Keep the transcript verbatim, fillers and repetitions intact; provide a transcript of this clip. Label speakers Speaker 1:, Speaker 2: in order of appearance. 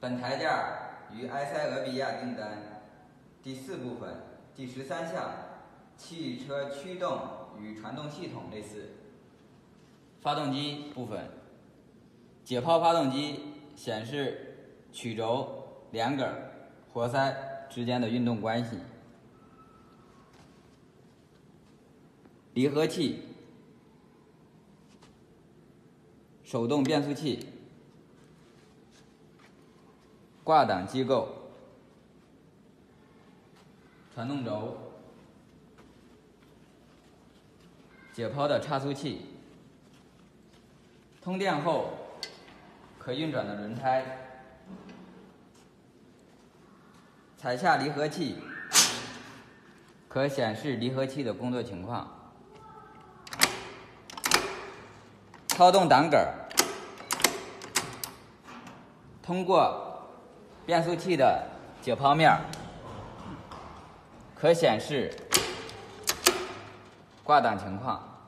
Speaker 1: 本台件与埃塞俄比亚订单第四部分第十三项汽车驱动与传动系统类似。发动机部分，解剖发动机显示曲轴、连杆、活塞之间的运动关系。离合器、手动变速器、挂档机构、传动轴、解剖的差速器、通电后可运转的轮胎、踩下离合器可显示离合器的工作情况。操纵档杆通过变速器的解剖面可显示挂档情况。